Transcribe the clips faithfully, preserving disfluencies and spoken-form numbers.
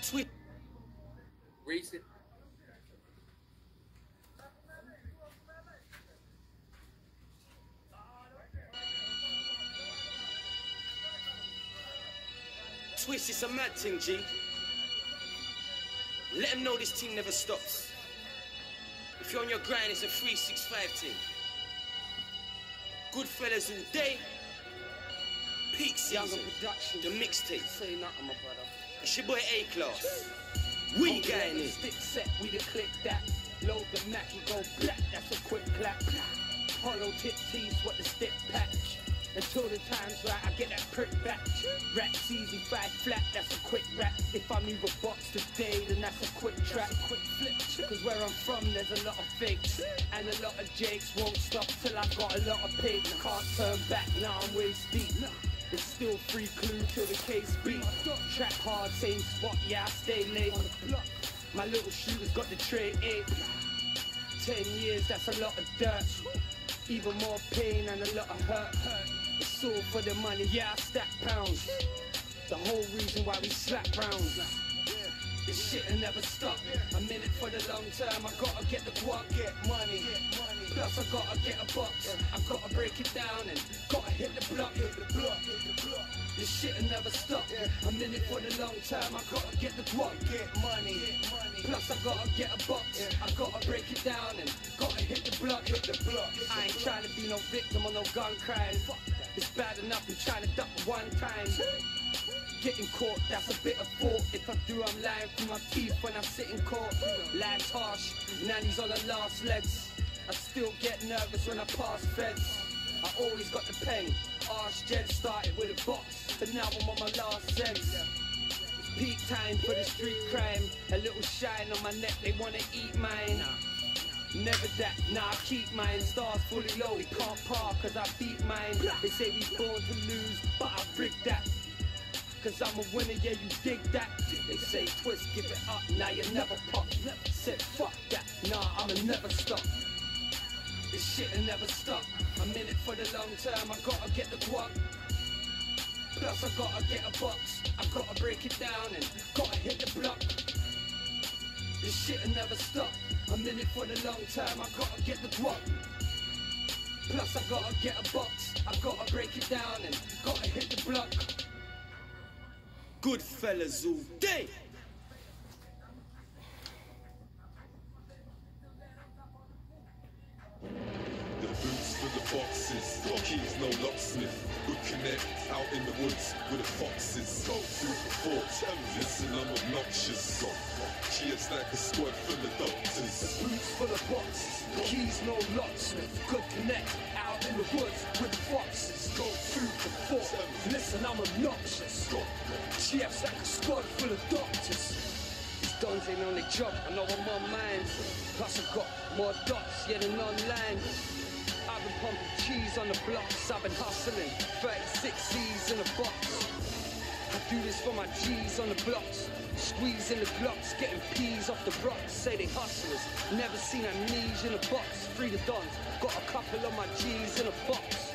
Twist. Reese it. Twist, it's a mad thing, G. Let them know this thing never stops. If you're on your grind, it's a three six five thing. Good fellas all day. Peak season. Production. The mixtape. Say nothing, my brother. It's your boy A-Class. We getting it. Stick set, we the click that. Load the Mac and go black. That's a quick clap. Hollow tip tease, what the stick patch. Until the time's right, I get that prick back. Raps easy, five flat, that's a quick rap. If I move a box today, then that's a quick trap. Quick flip. Cause where I'm from, there's a lot of fakes. And a lot of jakes won't stop till I got a lot of pigs. Can't turn back, now I'm waist deep. It's still free clue till the case beat. Track hard, same spot, yeah, I stay late. My little shooter's got the tray eight. Ten years, that's a lot of dirt. Even more pain and a lot of hurt. It's all for the money, yeah, I stack pounds. The whole reason why we slap rounds. This shit'll never stop. I'm in it for the long term, I gotta get the guap, get money. Plus I gotta get a box, I gotta break it down and gotta hit the block. This shit'll never stop. I'm in it for the long term, I gotta get the guap, get money. Plus I gotta get a box, I gotta break it down and gotta hit the block. I ain't trying to be no victim or no gun crime. It's bad enough I'm trying to duck one time. Getting caught, that's a bit of fault. If I do, I'm lying through my teeth when I sit in court. Life's harsh, nanny's on her last legs. I still get nervous when I pass feds. I always got the pen. Arse Jed started with a box, but now I'm on my last cents. It's peak time for the street crime. A little shine on my neck, they wanna eat mine. Never that, nah, I keep mine. Stars fully low, we can't park cause I beat mine. They say we born to lose, but I rigged that. Cause I'm a winner, yeah, you dig that. They say twist, give it up, now you never pop. Said fuck that, nah, I'ma never stop. This shit'll never stop. I'm in it for the long term, I gotta get the guap. Plus I gotta get a box, I gotta break it down and gotta hit the block. This shit'll never stop. I'm in it for the long term, I gotta get the guap. Plus I gotta get a box, I gotta break it down and gotta hit the block. Good fellas all day. The boots for the boxes, got keys, no locksmith. Good connect, out in the woods with the foxes. Go through the fort, listen, I'm obnoxious. Cheers like a squad full of doctors. The boots for the boxes, keys, no locksmith. Good connect, out in the woods with the foxes. Go through the fort, listen, I'm obnoxious. Chiefs like a squad full of doctors. These dons ain't on the job, I know I'm on mine. Plus I got more dots, yeah, than online. I've been pumping cheese on the blocks, I've been hustling, thirty-six C's in a box. I do this for my G's on the blocks, squeezing the glocks, getting peas off the rocks. Say they hustlers, never seen amnesia in a box. Free the dons, got a couple of my G's in a box.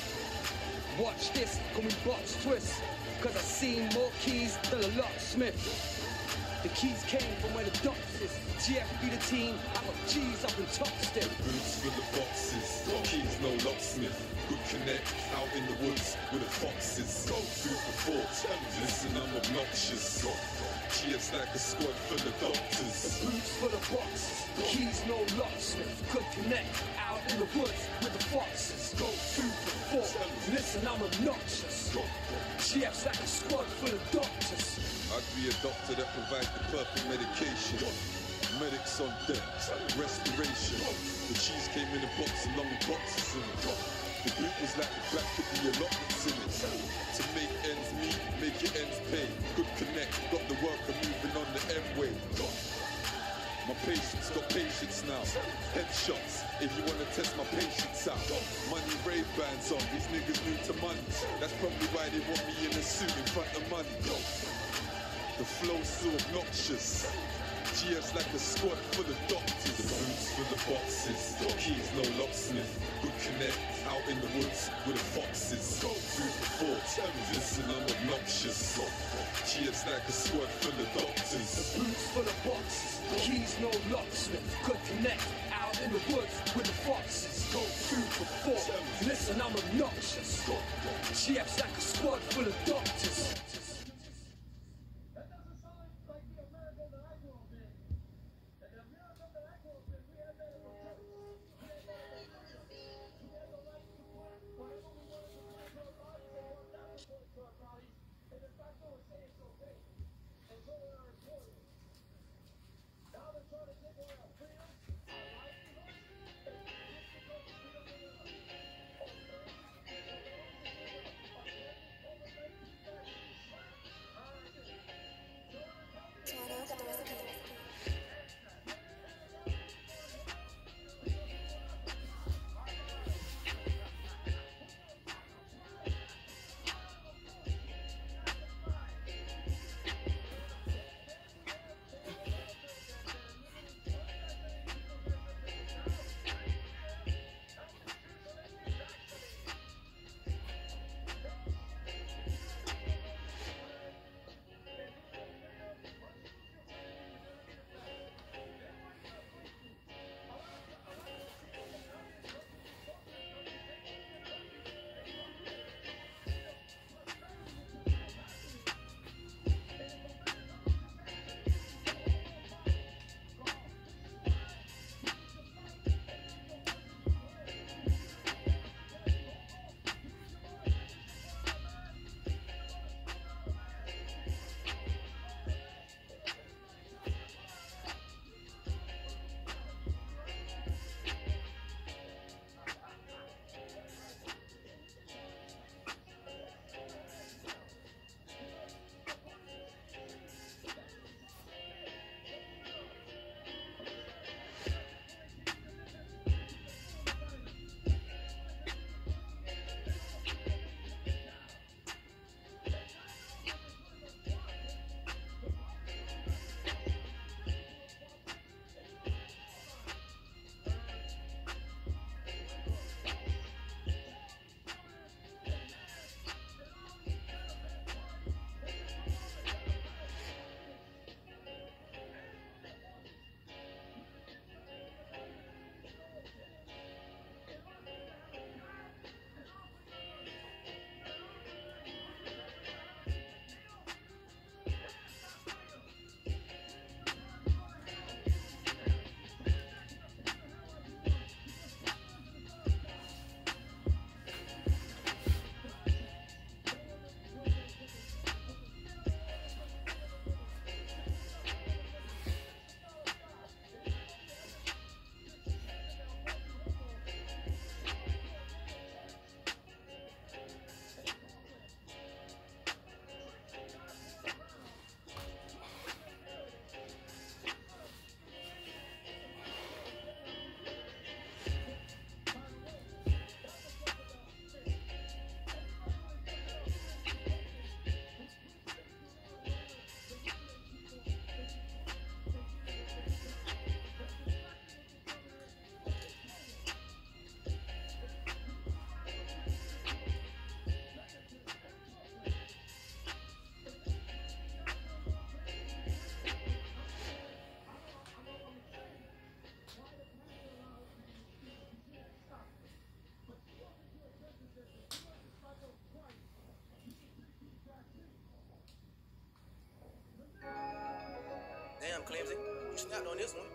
Watch this, call me box twist, cause I seen more keys than a locksmith. The keys came from where the dots is. G F be the team, I got G's up in top still. Boots for the boxes, got keys, no locksmith. Good connect, out in the woods with the foxes. Go through the fort, listen, I'm obnoxious. Cheers like a squad full of doctors. The boots for the boxes, keys, no locksmith. Good connect, out in the woods with the foxes. Go through the fort, listen, I'm obnoxious. Cheers like a squad full of doctors. I'd be a doctor that provides the perfect medication. Medics on deck, respiration. The cheese came in a box along with boxes in it. The boot was like the black could be allotments in it. To make ends meet, make your ends pay. Good connect, got the worker moving on the M-way. My patience, got patience now. Headshots, if you wanna test my patience out. Money rave bands on, these niggas new to money. That's probably why they want me in a suit in front of money. The flow's so obnoxious. G F's like a squad full of doctors. The boots full of boxes. Keys, no locksmith. Good connect out in the woods with the foxes. Go through the forts. Listen, I'm obnoxious. G F's like a squad full of doctors. The boots full of boxes. Keys, no locksmith. Good connect out in the woods with the foxes. Go through the forts. Listen, I'm obnoxious. G F's like a squad full of doctors. Damn, Clemsy, you snapped on this one.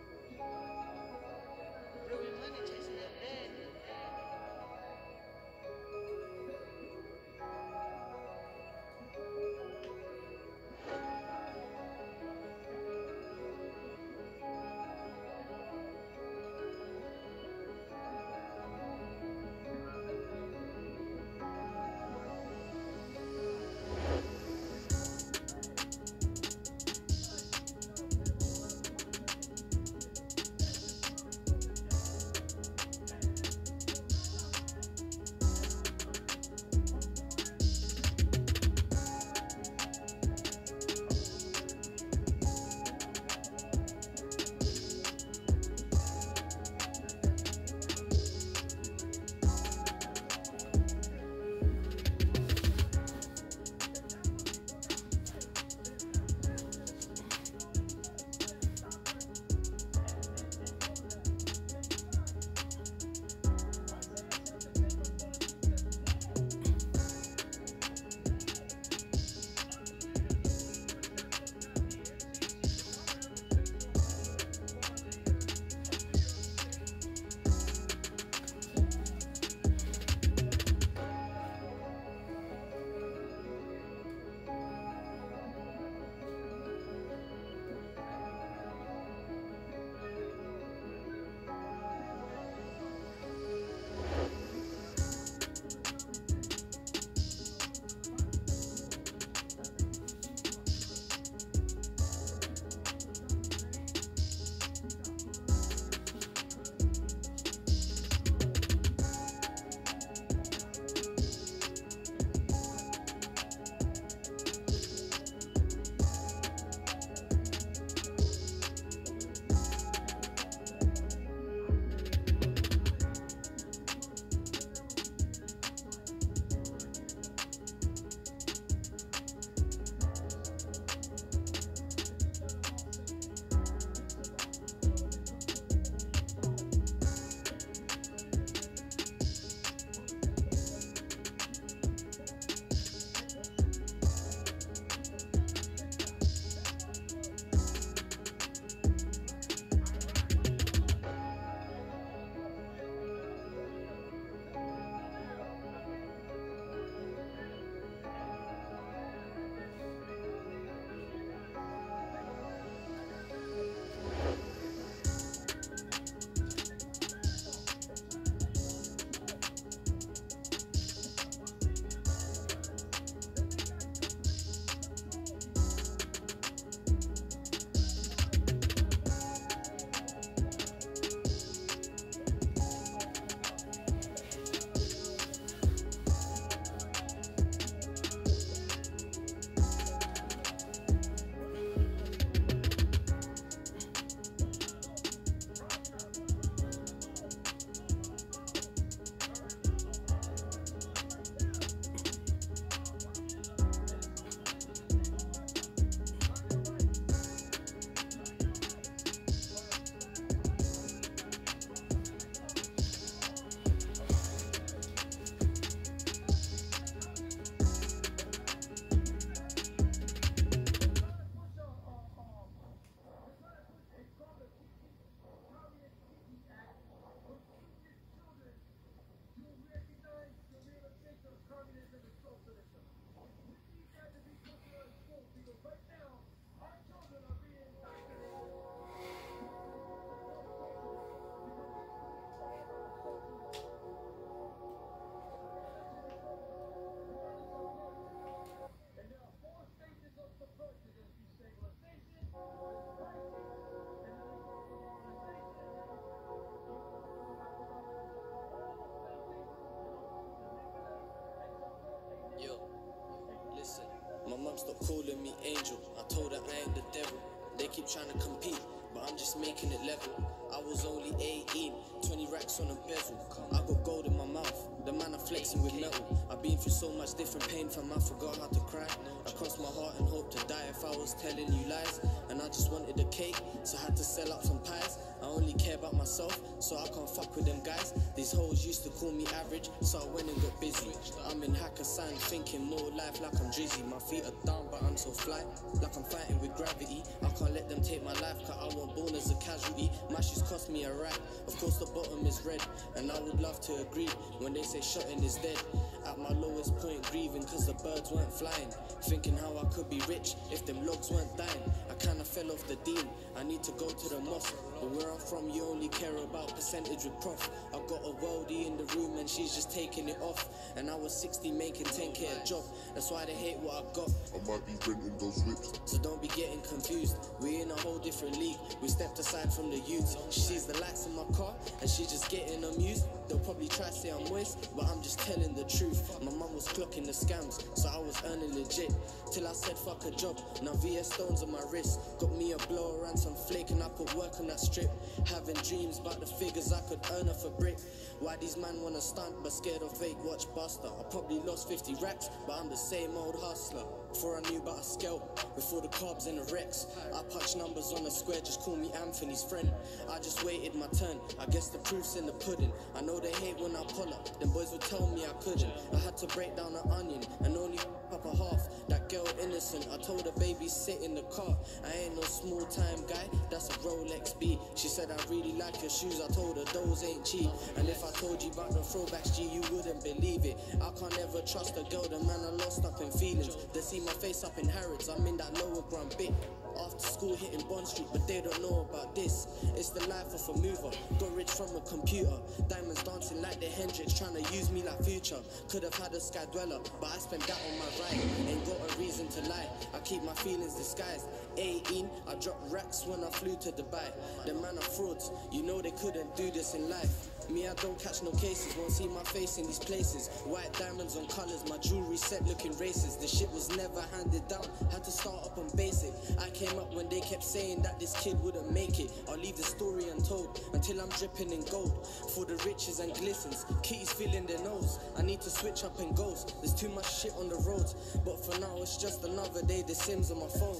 stop calling me angel. I told her I ain't the devil. They keep trying to compete, but I'm just making it level. I was only eighteen, twenty racks on a bezel. I got gold in my mouth, the man I'm flexing with metal. I've been through so much different pain, fam, I forgot how to cry. I crossed my heart and hoped to die if I was telling you lies. And I just wanted a cake, so I had to sell out some pies. I only care about myself, so I can't fuck with them guys. These hoes used to call me average, so I went and got busy. I'm in Hakkasan, thinking more life like I'm Drizzy. My feet are down, but I'm so fly, like I'm fighting with gravity. I can't let them take my life, cause I wasn't born as a casualty. My shoes cost me a rack, of course the bottom is red. And I would love to agree when they say shutting is dead. At my lowest point, grieving cause the birds weren't flying. Thinking how I could be rich if them logs weren't dying. I kinda fell off the dean, I need to go to the mosque. But where I'm from, you only care about percentage with prof. I got a worldie in the room and she's just taking it off. And I was sixty making ten K a job, that's why they hate what I got. I might be renting those whips. So don't be getting confused, we in a whole different league. We stepped aside from the youths. She sees the lights in my car and she just getting amused. They'll probably try to say I'm moist, but I'm just telling the truth. My mum was clocking the scams, so I was earning legit. Till I said fuck a job, now V S stones on my wrist. Got me a blower and some flake and I put work on that strip. Having dreams about the figures I could earn off a brick. Why these man wanna stunt but scared of fake watch Buster. I probably lost fifty racks, but I'm the same old hustler. Before I knew about a scalp, before the carbs and the Rex, I punched numbers on the square, just call me Anthony's friend. I just waited my turn, I guess the proof's in the pudding. I know they hate when I pull up, them boys would tell me I couldn't. I had to break down an onion and only up a half. That girl innocent, I told her baby sit in the car. I ain't no small time guy, that's a Rolex B. She said I really like your shoes, I told her those ain't cheap. And if I told you about the throwbacks G, you wouldn't believe it. I can't ever trust a girl, the man I lost up in feelings. They see my face up in Harrods, I'm in that lower ground bit. After school hitting Bond Street, but they don't know about this. It's the life of a mover, got rich from a computer. Diamonds dancing like the Hendrix, trying to use me like Future. Could have had a sky dweller, but I spent that on my ride. Ain't got a reason to lie, I keep my feelings disguised. eighteen, I dropped racks when I flew to Dubai. The man are frauds, you know they couldn't do this in life. Me, I don't catch no cases, won't see my face in these places. White diamonds on colours, my jewelry set looking racist. The shit was never handed down, had to start up on basic. I came up when they kept saying that this kid wouldn't make it. I'll leave the story untold until I'm dripping in gold. For the riches and glistens, kitties feeling their nose. I need to switch up and goes, there's too much shit on the roads. But for now it's just another day, the Sims on my phone.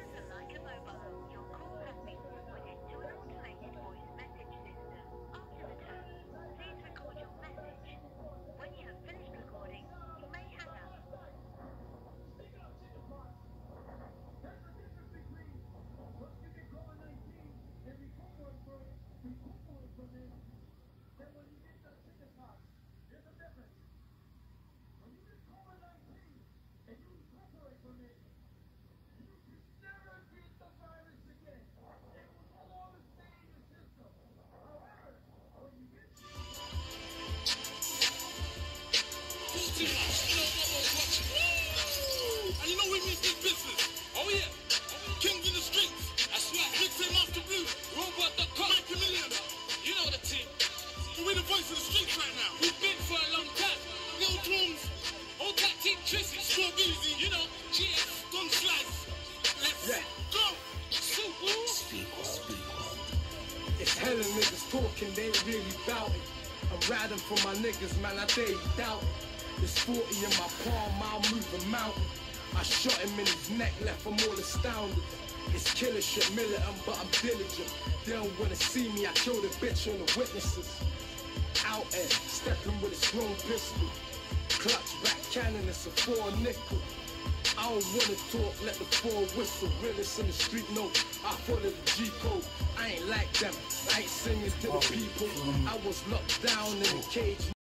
And you know we mean big business. Oh yeah. Kings in the streets. That's right. Mixtape Master Blue. Robot dot com. Make a million. You know the team. We're the voice of the streets right now. We've been for a long time. Little Toons. All that team Trizzy. Smoke Easy. You know. G F. Gun Slice. Let's yeah. go. Super. Speak, speak. It's hella niggas talking, they ain't really doubting. I'm riding for my niggas, man, I dare you doubt it. There's forty in my palm, I'll move a mountain. I shot him in his neck, left him all astounded. It's killer shit, militant, but I'm diligent. They don't wanna see me, I kill the bitch on the witnesses. Out there, stepping with a strong pistol. Clutch back cannon, it's a four nickel. I don't wanna talk, let the four whistle. Realest in the street, no, I follow the G code. I ain't like them, I ain't singing to the people. I was locked down in a cage.